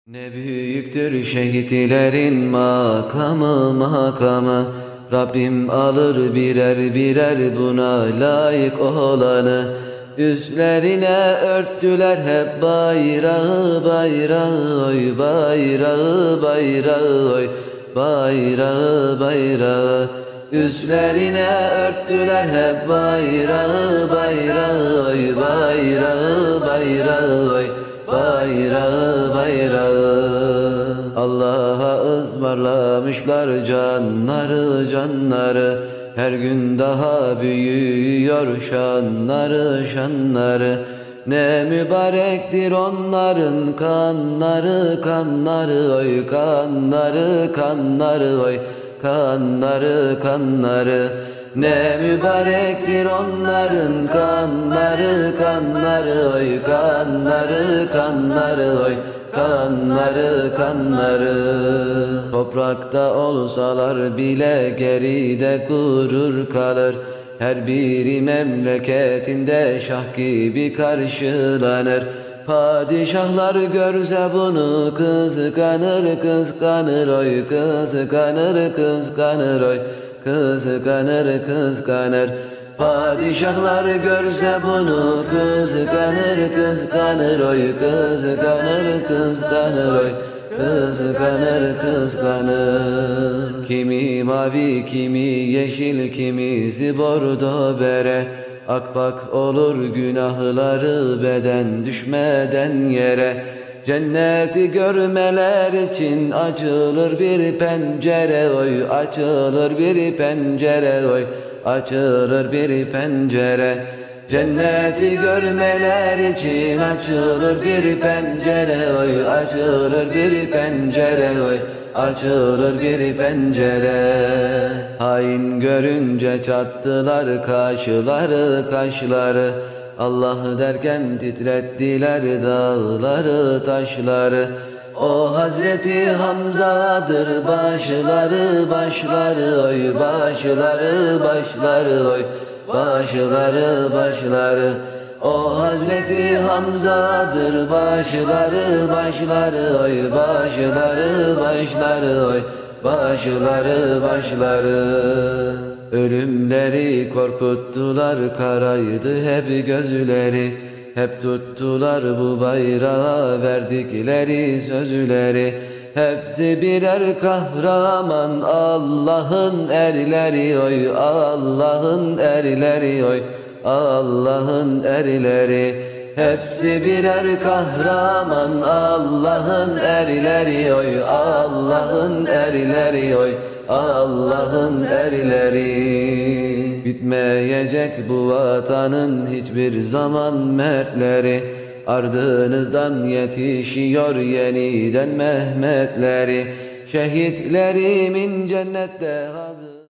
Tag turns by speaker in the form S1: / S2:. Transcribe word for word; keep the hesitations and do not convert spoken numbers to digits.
S1: Ne büyüktür şehitlerin makamı makamı, Rabbim alır birer birer buna layık olanı. Üstlerine örttüler hep bayrağı bayrağı oy, bayrağı bayrağı oy, bayrağı bayrağı. Üstlerine örttüler hep bayrağı bayrağı oy, bayrağı bayrağı oy, bayrağı bayrağı. Allah'a ısmarlamışlar canları canları, her gün daha büyüyor şanları şanları. Ne mübarektir onların kanları kanları oy, kanları kanları oy, kanları kanları. Ne mübarektir onların kanları kanları oy, kanları kanları oy, kanları kanları. Toprakta olsalar bile geride gurur kalır, her biri memleketinde şah gibi karşılanır. Padişahlar görse bunu kıskanır kıskanır oy, kıskanır kıskanır oy, kıskanır kıskanır. Padişahlar görse bunu kıskanır kıskanır oy, kıskanır kıskanır oy, kıskanır kıskanır. Kimi mavi kimi yeşil kimisi bordo bere, akbak olur günahları beden düşmeden yere. Cenneti görmeler için açılır bir pencere oy, açılır bir pencere oy, açılır bir pencere. Cenneti görmeler için açılır bir pencere oy, açılır bir pencere oy, açılır bir pencere. Hain görünce çattılar kaşları kaşları, Allah derken titrettiler dağları taşları. O Hazreti Hamza'dır başları başları oy, başları başları oy, başları başları. O Hazreti Hamza'dır başları başları oy, başları başları oy, başları başları. Ölümleri korkuttular, karaydı hep gözleri, hep tuttular bu bayrağa verdikleri sözleri. Hepsi birer kahraman, Allah'ın erleri oy, Allah'ın erleri oy, Allah'ın erleri. Hepsi birer kahraman, Allah'ın erleri oy, Allah'ın erleri oy, Allah'ın erleri. Bitmeyecek bu vatanın hiçbir zaman mertleri, ardınızdan yetişiyor yeniden Mehmetleri. Şehitlerimin cennette hazır.